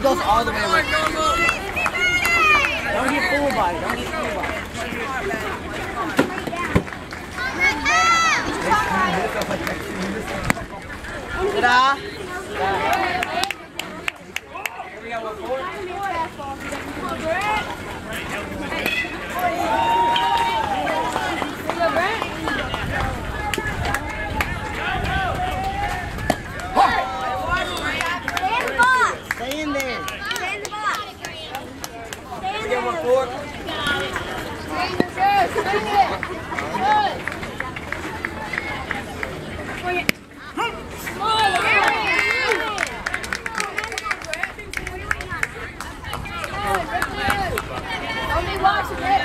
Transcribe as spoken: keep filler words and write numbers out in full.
goes all the way away. Don't get fooled by it. Don't get fooled by it. Ta-da! Here we go, what for? Stay in there. Stay in the box. Stay in Here we go, what for? there. Stay in there. Only watch it.